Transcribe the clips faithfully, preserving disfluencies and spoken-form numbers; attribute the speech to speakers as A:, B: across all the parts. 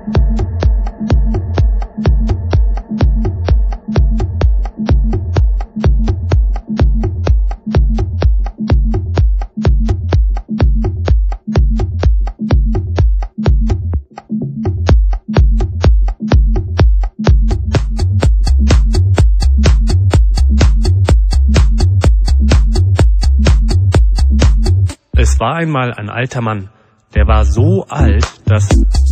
A: Es war einmal ein alter Mann, der war so alt, dass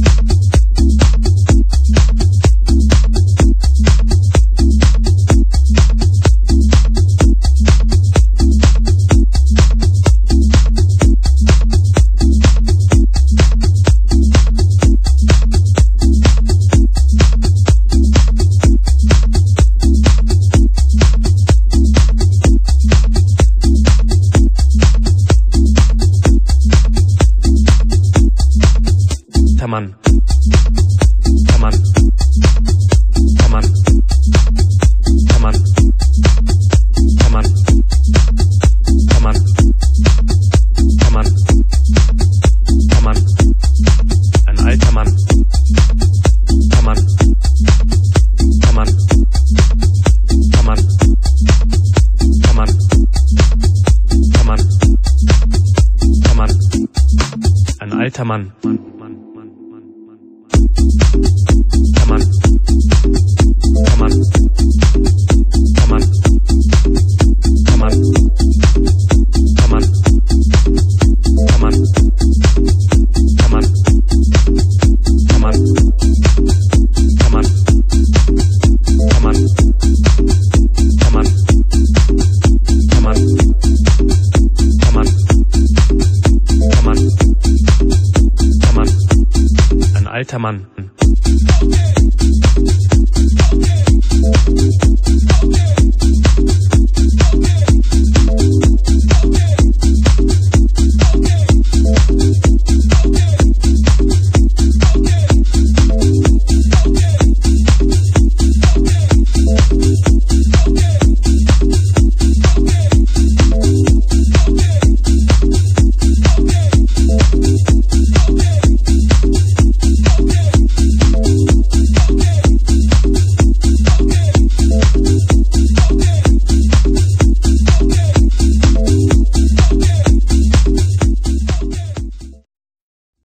A: Mann, Mann, Mann, Mann, Mann, Mann, Mann, Mann, ein alter Mann, Mann, Mann, Mann, Mann, Mann, Mann, ein alter Mann. Come on, come on, come on, come on, come on, come on, come on, come on, come on, come on, come on, come on, come on, come on, come on, ein alter Mann. Okay.